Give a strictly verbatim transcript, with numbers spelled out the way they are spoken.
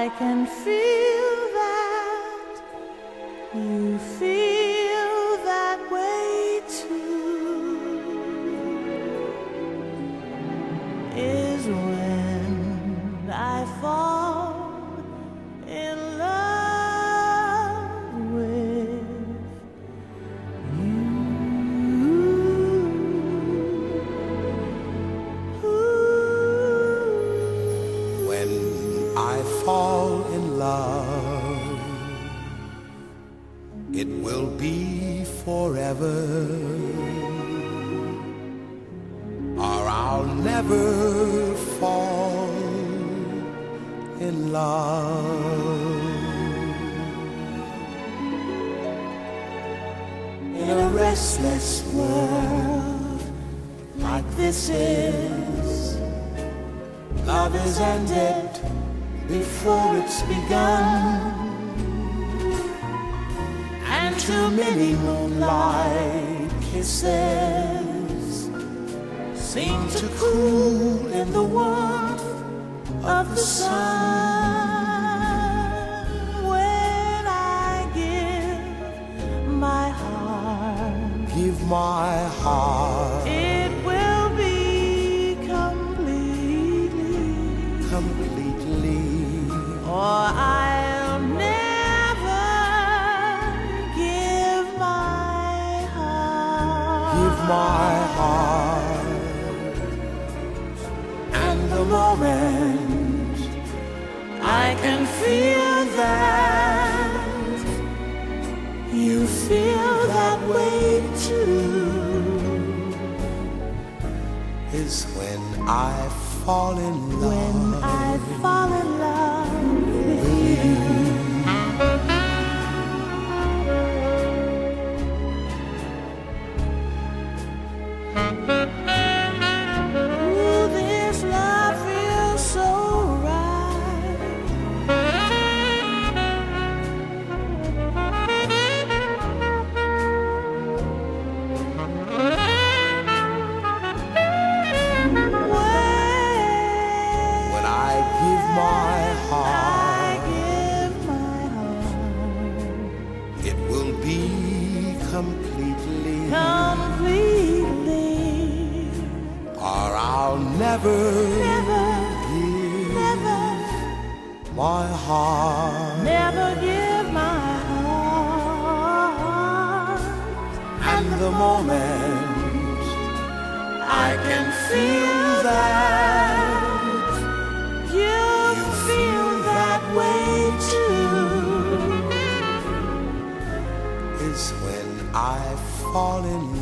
I can feel that you feel that way too, is when I fall in love with you. When I fall in love, it will be forever, or I'll never fall in love. In a restless world like this is, love is ended before it's begun, and too many moonlight kisses seem to cool in the warmth of the sun. When I give my heart, give my heart, it will be completely, completely, or I'll never give my heart, give my heart. And the moment I can feel that you feel that way too, is when I fall in love. When I fall in love with you. Ooh, this love feels so right. When I give my heart, I give my heart, it will be completely, completely, or I'll never, never give, never my heart, never give my heart. And the moment I can feel that you, you feel that way too, is when I fall in love.